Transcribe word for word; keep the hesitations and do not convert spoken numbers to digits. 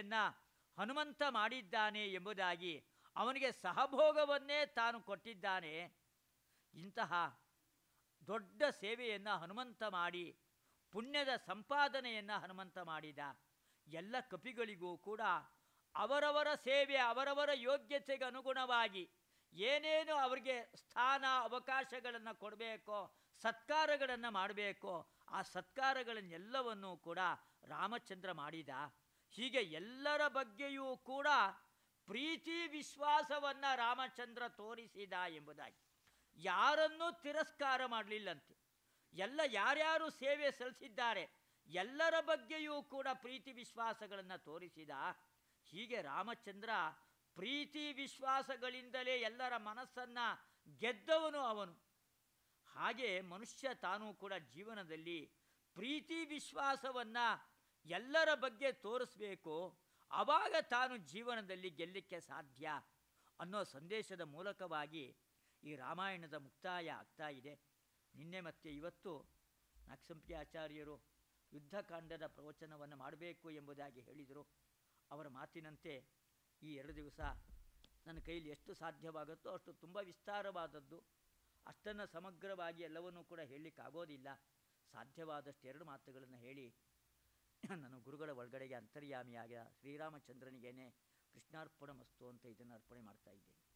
ಸೇವೆಯನ್ನು ಹನುಮಂತ ಮಾಡಿದ್ದಾನೆ ಎಂಬುದಾಗಿ ಅವನಿಗೆ ಸಹಭೋಗವನ್ನೇ ತಾನು ಕೊಟ್ಟಿದ್ದಾನೆ. ಇಂತಹ ದೊಡ್ಡ ಸೇವೆಯನ್ನು ಹನುಮಂತ ಮಾಡಿ ಪುಣ್ಯದ ಸಂಪಾದನೆಯನ್ನು ಹನುಮಂತ ಮಾಡಿದ. ಎಲ್ಲ ಕಪಿಗಳಿಗೂ ಕೂಡ ಅವರವರ ಸೇವೆ ಅವರವರ ಯೋಗ್ಯತೆಗೆ ಅನುಗುಣವಾಗಿ ಏನೇನು ಅವರಿಗೆ ಸ್ಥಾನ ಅವಕಾಶಗಳನ್ನು ಕೊಡಬೇಕೋ, ಸತ್ಕಾರಗಳನ್ನು ಮಾಡಬೇಕೋ, ಆ ಸತ್ಕಾರಗಳನ್ನೆಲ್ಲವನ್ನೂ ಕೂಡ ರಾಮಚಂದ್ರ ಮಾಡಿದ. ಹೀಗೆ ಎಲ್ಲರ ಬಗ್ಗೆಯೂ ಕೂಡ ಪ್ರೀತಿ ವಿಶ್ವಾಸವನ್ನು ರಾಮಚಂದ್ರ ತೋರಿಸಿದ ಎಂಬುದಾಗಿ. ಯಾರನ್ನೂ ತಿರಸ್ಕಾರ ಮಾಡಲಿಲ್ಲಂತೆ. ಎಲ್ಲ ಯಾರ್ಯಾರು ಸೇವೆ ಸಲ್ಲಿಸಿದ್ದಾರೆ ಎಲ್ಲರ ಬಗ್ಗೆಯೂ ಕೂಡ ಪ್ರೀತಿ ವಿಶ್ವಾಸಗಳನ್ನು ತೋರಿಸಿದ. ಹೀಗೆ ರಾಮಚಂದ್ರ ಪ್ರೀತಿ ವಿಶ್ವಾಸಗಳಿಂದಲೇ ಎಲ್ಲರ ಮನಸ್ಸನ್ನು ಗೆದ್ದವನು ಅವನು. ಹಾಗೆ ಮನುಷ್ಯ ತಾನೂ ಕೂಡ ಜೀವನದಲ್ಲಿ ಪ್ರೀತಿ ವಿಶ್ವಾಸವನ್ನು ಎಲ್ಲರ ಬಗ್ಗೆ ತೋರಿಸಬೇಕು. ಆವಾಗ ತಾನು ಜೀವನದಲ್ಲಿ ಗೆಲ್ಲಲಿಕ್ಕೆ ಸಾಧ್ಯ ಅನ್ನೋ ಸಂದೇಶದ ಮೂಲಕವಾಗಿ ಈ ರಾಮಾಯಣದ ಮುಕ್ತಾಯ ಆಗ್ತಾ ಇದೆ. ನಿನ್ನೆ ಮತ್ತು ಇವತ್ತು ನಾಗಸಂಪಿಗೆ ಆಚಾರ್ಯರು ಯುದ್ಧಕಾಂಡದ ಪ್ರವಚನವನ್ನು ಮಾಡಬೇಕು ಎಂಬುದಾಗಿ ಹೇಳಿದರು. ಅವರ ಮಾತಿನಂತೆ ಈ ಎರಡು ದಿವಸ ನನ್ನ ಕೈಲಿ ಎಷ್ಟು ಸಾಧ್ಯವಾಗುತ್ತೋ ಅಷ್ಟು ತುಂಬ ವಿಸ್ತಾರವಾದದ್ದು, ಅಷ್ಟನ್ನು ಸಮಗ್ರವಾಗಿ ಎಲ್ಲವನ್ನೂ ಕೂಡ ಹೇಳಲಿಕ್ಕಾಗೋದಿಲ್ಲ. ಸಾಧ್ಯವಾದಷ್ಟು ಎರಡು ಮಾತುಗಳನ್ನು ಹೇಳಿ ನಾನು ಗುರುಗಳ ಒಳಗಡೆಗೆ ಅಂತರ್ಯಾಮಿಯಾಗ ಶ್ರೀರಾಮಚಂದ್ರನಿಗೇನೆ ಕೃಷ್ಣಾರ್ಪಣ ಮಸ್ತು ಅಂತ ಇದನ್ನು ಅರ್ಪಣೆ ಮಾಡ್ತಾ ಇದ್ದೇನೆ.